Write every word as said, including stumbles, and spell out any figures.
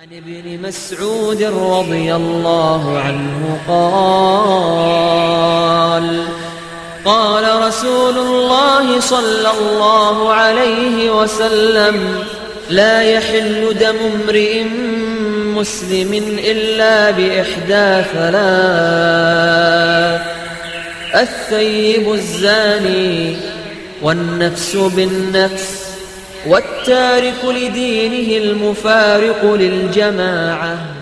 عن ابن مسعود رضي الله عنه قال قال رسول الله صلى الله عليه وسلم: لا يحل دم امرئ مسلم إلا بإحدى ثلاث: الثيب الزاني، والنفس بالنفس، والتارك لدينه المفارق للجماعة.